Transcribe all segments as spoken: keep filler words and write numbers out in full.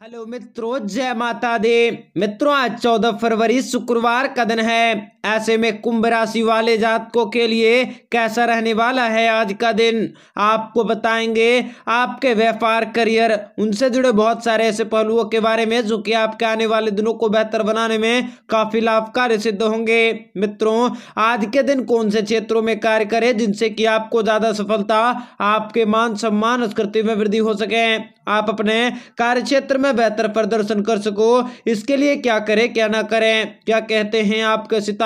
Hello मित्रों, जय माता दी। मित्रों, आज चौदह फरवरी शुक्रवार का दिन है। ऐसे में कुंभ राशि वाले जातकों के लिए कैसा रहने वाला है आज का दिन, आपको बताएंगे। आपके व्यापार, करियर, उनसे जुड़े बहुत सारे ऐसे पहलुओं के बारे में जो कि आपके आने वाले दिनों को बेहतर बनाने में काफी लाभकारी सिद्ध होंगे। मित्रों, आज के दिन कौन से क्षेत्रों में कार्य करें जिनसे कि आपको ज्यादा सफलता, आपके मान सम्मान, संस्कृति में वृद्धि हो सके, आप अपने कार्य क्षेत्र में बेहतर प्रदर्शन कर सको, इसके लिए क्या करें क्या ना करें, क्या कहते हैं आपके सितारे।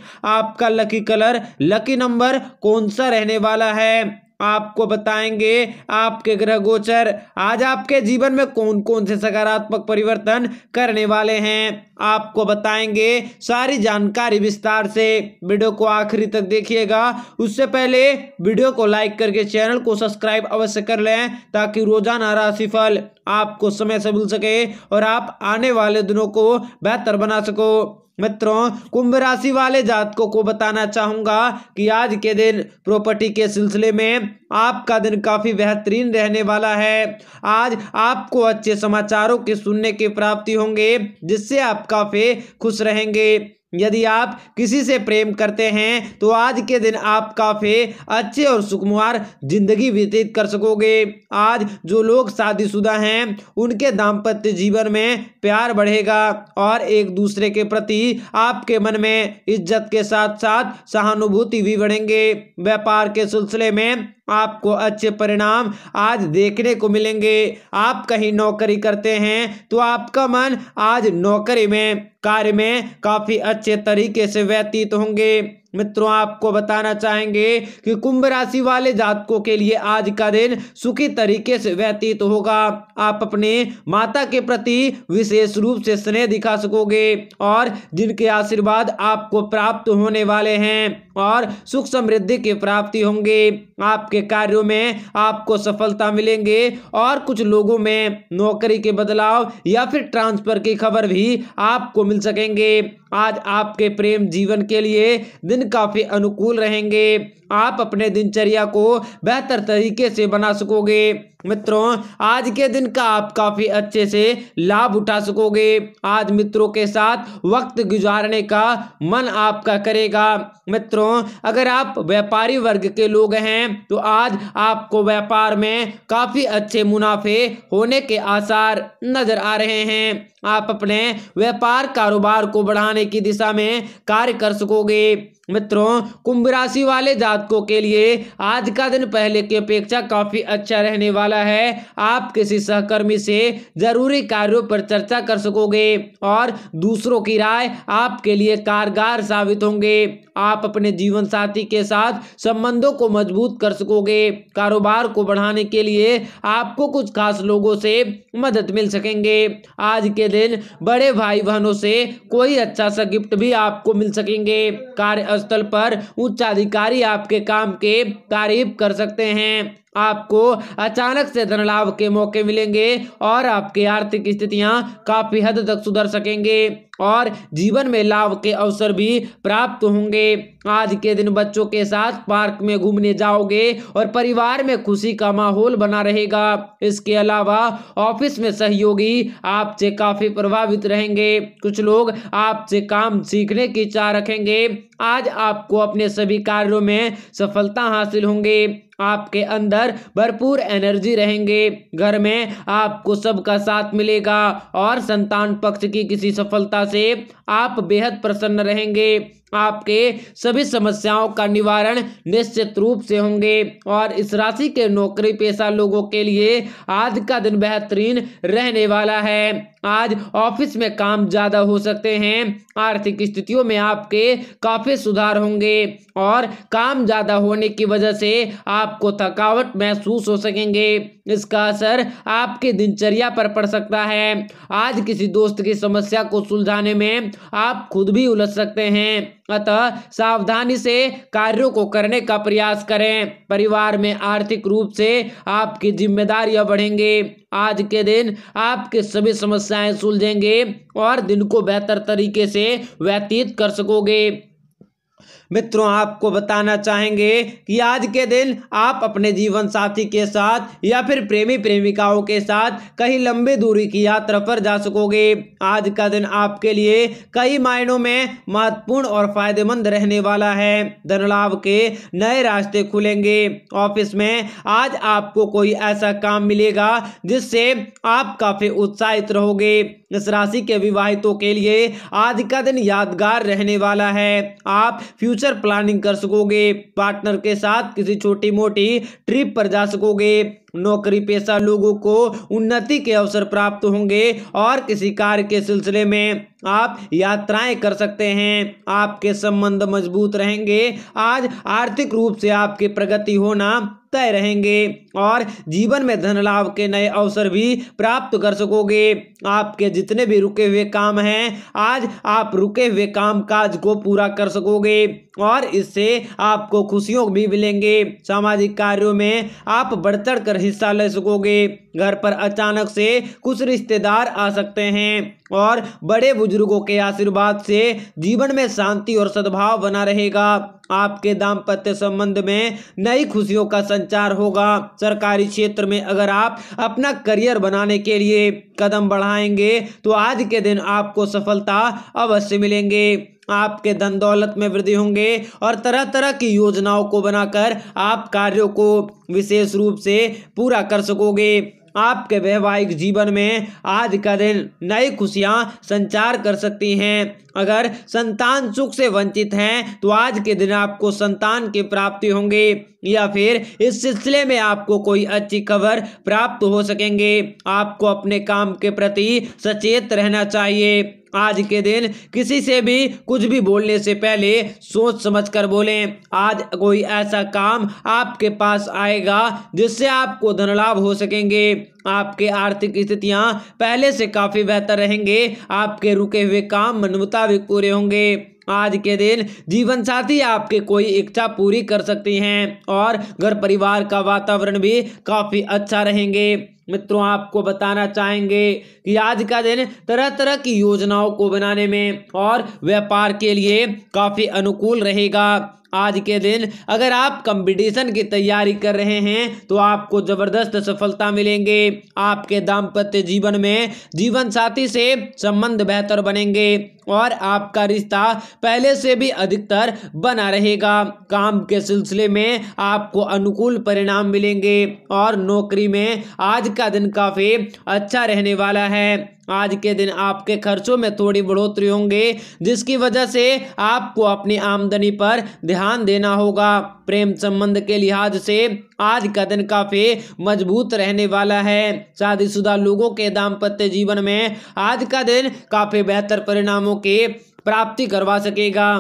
आपका लकी कलर, लकी नंबर कौन सा रहने वाला है, आपको बताएंगे। आपके ग्रह गोचर आज आपके जीवन में कौन कौन से सकारात्मक परिवर्तन करने वाले हैं, आपको बताएंगे। सारी जानकारी विस्तार से, वीडियो को आखिरी तक देखिएगा। उससे पहले वीडियो को लाइक करके चैनल को सब्सक्राइब अवश्य कर लें ताकि रोजाना राशिफल आपको समय से मिल सके और आप आने वाले दिनों को बेहतर बना सको। मित्रों, कुंभ राशि वाले जातकों को बताना चाहूंगा कि आज के दिन प्रॉपर्टी के सिलसिले में आपका दिन काफी बेहतरीन रहने वाला है। आज आपको अच्छे समाचारों के सुनने की प्राप्ति होंगे जिससे आप काफी खुश रहेंगे। यदि आप किसी से प्रेम करते हैं तो आज के दिन आप काफी अच्छे और सुखमय जिंदगी व्यतीत कर सकोगे। आज जो लोग शादीशुदा हैं उनके दाम्पत्य जीवन में प्यार बढ़ेगा और एक दूसरे के प्रति आपके मन में इज्जत के साथ साथ सहानुभूति भी बढ़ेंगे। व्यापार के सिलसिले में आपको अच्छे परिणाम आज देखने को मिलेंगे। आप कहीं नौकरी करते हैं तो आपका मन आज नौकरी में, कार्य में काफी अच्छे तरीके से व्यतीत होंगे। मित्रों, आपको बताना चाहेंगे कि कुंभ राशि वाले जातकों के लिए आज का दिन सुखी तरीके से व्यतीत होगा। आप अपने माता के प्रति विशेष रूप से स्नेह दिखा सकोगे और जिनके आशीर्वाद आपको प्राप्त होने वाले हैं और सुख समृद्धि की प्राप्ति होंगे। आपके कार्यों में आपको सफलता मिलेंगे और कुछ लोगों में नौकरी के बदलाव या फिर ट्रांसफर की खबर भी आपको मिल सकेंगे। आज आपके प्रेम जीवन के लिए दिन काफी अनुकूल रहेंगे। आप अपने दिनचर्या को बेहतर तरीके से बना सकोगे। मित्रों, आज के दिन का आप काफी अच्छे से लाभ उठा सकोगे। आज मित्रों के साथ वक्त गुजारने का मन आपका करेगा। मित्रों, अगर आप व्यापारी वर्ग के लोग हैं तो आज आपको व्यापार में काफी अच्छे मुनाफे होने के आसार नजर आ रहे हैं। आप अपने व्यापार कारोबार को बढ़ाने की दिशा में कार्य कर सकोगे। मित्रों, कुंभ राशि वाले जातकों के लिए आज का दिन पहले की अपेक्षा काफी अच्छा रहने वाला है। आप किसी सहकर्मी से जरूरी कार्यों पर चर्चा कर सकोगे और दूसरों की राय आपके लिए कारगर साबित होंगे। आप अपने जीवन साथी के साथ संबंधों को मजबूत कर सकोगे। कारोबार को बढ़ाने के लिए आपको कुछ खास लोगों से मदद मिल सकेंगे। आज के दिन बड़े भाई बहनों से कोई अच्छा सा गिफ्ट भी आपको मिल सकेंगे। कार्यस्थल पर उच्च अधिकारी आपके काम के तारीफ कर सकते हैं। आपको अचानक से धन लाभ के मौके मिलेंगे और आपकी आर्थिक स्थितियां काफी हद तक सुधर सकेंगे और जीवन में लाभ के अवसर भी प्राप्त होंगे। आज के दिन बच्चों के साथ पार्क में घूमने जाओगे और परिवार में खुशी का माहौल बना रहेगा। इसके अलावा ऑफिस में सहयोगी आपसे काफी प्रभावित रहेंगे। कुछ लोग आपसे काम सीखने की चाह रखेंगे। आज आपको अपने सभी कार्यों में सफलता हासिल होंगे। आपके अंदर भरपूर एनर्जी रहेंगे। घर में आपको सबका साथ मिलेगा और संतान पक्ष की किसी सफलता से आप बेहद प्रसन्न रहेंगे। आपके सभी समस्याओं का निवारण निश्चित रूप से होंगे और इस राशि के नौकरी पेशा लोगों के लिए आज का दिन बेहतरीन रहने वाला है। आज ऑफिस में काम ज्यादा हो सकते हैं। आर्थिक स्थितियों में आपके काफी सुधार होंगे और काम ज्यादा होने की वजह से आपको थकावट महसूस हो सकेंगे। इसका असर आपके दिनचर्या पर पड़ सकता है। आज किसी दोस्त की समस्या को सुलझाने में आप खुद भी उलझ सकते हैं, अतः सावधानी से कार्यों को करने का प्रयास करें। परिवार में आर्थिक रूप से आपकी जिम्मेदारियां बढ़ेंगे। आज के दिन आपके सभी समस्याएं सुलझेंगे और दिन को बेहतर तरीके से व्यतीत कर सकोगे। मित्रों आपको बताना चाहेंगे कि आज के दिन आप अपने जीवन साथी के साथ या फिर प्रेमी प्रेमिकाओं के साथ कहीं लंबी दूरी की यात्रा पर जा सकोगे। आज का दिन आपके लिए कई मायनों में महत्वपूर्ण और फायदेमंद रहने वाला है। धन लाभ के नए रास्ते खुलेंगे। ऑफिस में आज आपको कोई ऐसा काम मिलेगा जिससे आप काफी उत्साहित रहोगे। इस राशि के विवाहितों के लिए आज का दिन यादगार रहने वाला है। आप फ्यूचर प्लानिंग कर सकोगे। पार्टनर के साथ किसी छोटी मोटी ट्रिप पर जा सकोगे। नौकरी पेशा लोगों को उन्नति के अवसर प्राप्त होंगे और किसी कार्य के सिलसिले में आप यात्राएं कर सकते हैं। आपके संबंध मजबूत रहेंगे। आज आर्थिक रूप से आपकी प्रगति होना तय रहेंगे और जीवन में धन लाभ के नए अवसर भी प्राप्त कर सकोगे। आपके जितने भी रुके हुए काम हैं, आज आप रुके हुए काम काज को पूरा कर सकोगे और इससे आपको खुशियों भी मिलेंगे। सामाजिक कार्यों में आप बढ़ चढ़ कर हिस्सा ले सकोगे। घर पर अचानक से कुछ रिश्तेदार आ सकते हैं और बड़े बुजुर्गों के आशीर्वाद से जीवन में शांति और सद्भाव बना रहेगा। आपके दाम्पत्य संबंध में नई खुशियों का संचार होगा। सरकारी क्षेत्र में अगर आप अपना करियर बनाने के लिए कदम बढ़ाएंगे तो आज के दिन आपको सफलता अवश्य मिलेंगे। आपके धन दौलत में वृद्धि होंगे और तरह तरह की योजनाओं को बनाकर आप कार्यों को विशेष रूप से पूरा कर सकोगे। आपके वैवाहिक जीवन में आज का दिन नई खुशियां संचार कर सकती हैं। अगर संतान सुख से वंचित हैं तो आज के दिन आपको संतान की प्राप्ति होंगे या फिर इस सिलसिले में आपको कोई अच्छी खबर प्राप्त हो सकेंगे। आपको अपने काम के प्रति सचेत रहना चाहिए। आज के दिन किसी से भी कुछ भी बोलने से पहले सोच समझकर बोलें। आज कोई ऐसा काम आपके पास आएगा जिससे आपको धन लाभ हो सकेंगे। आपके आर्थिक स्थितियां पहले से काफी बेहतर रहेंगे। आपके रुके हुए काम मन मुताबिक पूरे होंगे। आज के दिन जीवन साथी आपके कोई इच्छा पूरी कर सकती हैं और घर परिवार का वातावरण भी काफी अच्छा रहेंगे। मित्रों आपको बताना चाहेंगे कि आज का दिन तरह तरह की योजनाओं को बनाने में और व्यापार के लिए काफी अनुकूल रहेगा। आज के दिन अगर आप कंपटीशन की तैयारी कर रहे हैं तो आपको जबरदस्त सफलता मिलेंगे। आपके दाम्पत्य जीवन में जीवन साथी से संबंध बेहतर बनेंगे और आपका रिश्ता पहले से भी अधिकतर बना रहेगा। काम के सिलसिले में आपको अनुकूल परिणाम मिलेंगे और नौकरी में आज का दिन काफी अच्छा रहने वाला है। आज के दिन आपके खर्चों में थोड़ी बढ़ोतरी होंगे जिसकी वजह से आपको अपनी आमदनी पर ध्यान देना होगा। प्रेम संबंध के लिहाज से आज का दिन काफी मजबूत रहने वाला है। शादीशुदा लोगों के दाम्पत्य जीवन में आज का दिन काफी बेहतर परिणामों की प्राप्ति करवा सकेगा।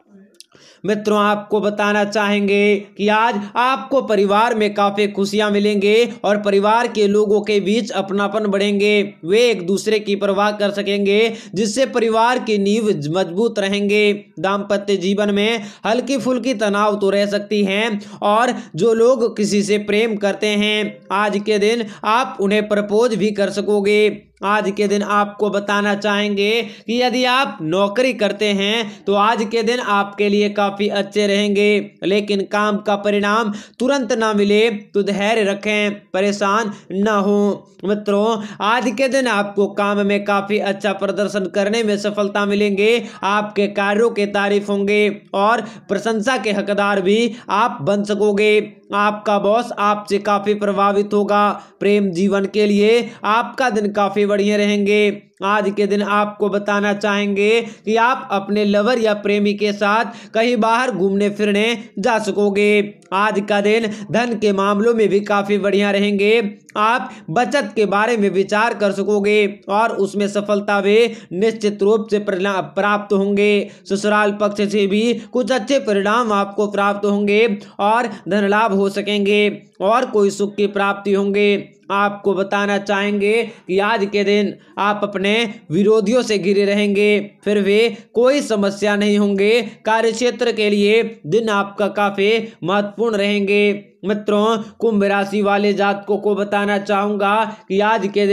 मित्रों आपको बताना चाहेंगे कि आज आपको परिवार में काफी खुशियां मिलेंगे और परिवार के लोगों के बीच अपनापन बढ़ेंगे। वे एक दूसरे की परवाह कर सकेंगे जिससे परिवार की नींव मजबूत रहेंगे। दाम्पत्य जीवन में हल्की फुल्की तनाव तो रह सकती हैं और जो लोग किसी से प्रेम करते हैं आज के दिन आप उन्हें प्रपोज भी कर सकोगे। आज के दिन आपको बताना चाहेंगे कि यदि आप नौकरी करते हैं तो आज के दिन आपके लिए काफी अच्छे रहेंगे, लेकिन काम का परिणाम तुरंत ना मिले तो धैर्य रखें, परेशान ना हो। मित्रों आज के दिन आपको काम में काफी अच्छा प्रदर्शन करने में सफलता मिलेंगे। आपके कार्यों के तारीफ होंगे और प्रशंसा के हकदार भी आप बन सकोगे। आपका बॉस आपसे काफी प्रभावित होगा। प्रेम जीवन के लिए आपका दिन काफी बढ़िया रहेंगे। आज के दिन आपको बताना चाहेंगे कि आप अपने लवर या प्रेमी के साथ कहीं बाहर घूमने फिरने जा सकोगे। आज का दिन धन के मामलों में भी काफी बढ़िया रहेंगे। आप बचत के बारे में विचार कर सकोगे और उसमें सफलता भी निश्चित रूप से प्राप्त होंगे। ससुराल पक्ष से भी कुछ अच्छे परिणाम आपको प्राप्त होंगे और धन लाभ हो सकेंगे और कोई सुख की प्राप्ति होंगे। आपको बताना चाहेंगे कि आज के दिन आप अपने विरोधियों से घिरे रहेंगे, फिर वे कोई समस्या नहीं होंगे। कार्य क्षेत्र के लिए दिन आपका काफी महत्वपूर्ण रहेंगे। मित्रों कुंभ राशि वाले जातकों को बताना चाहूंगा कि आज के दिन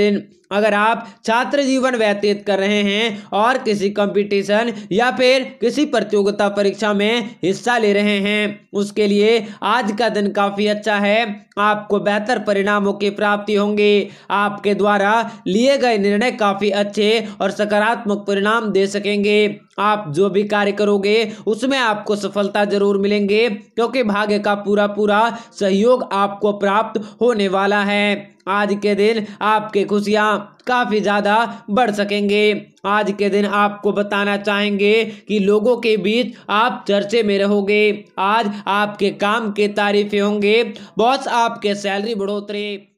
अगर आप छात्र जीवन व्यतीत कर रहे हैं और किसी कंपटीशन या फिर किसी प्रतियोगिता परीक्षा में हिस्सा ले रहे हैं, उसके लिए आज का दिन काफी अच्छा है। आपको बेहतर परिणामों की प्राप्ति होंगे। आपके द्वारा लिए गए निर्णय काफी अच्छे और सकारात्मक परिणाम दे सकेंगे। आप जो भी कार्य करोगे उसमें आपको सफलता जरूर मिलेंगे, क्योंकि भाग्य का पूरा पूरा सहयोग आपको प्राप्त होने वाला है। आज के दिन आपके खुशियां काफी ज्यादा बढ़ सकेंगे। आज के दिन आपको बताना चाहेंगे कि लोगों के बीच आप चर्चे में रहोगे। आज आपके काम के तारीफें होंगे। बॉस आपके सैलरी बढ़ोतरी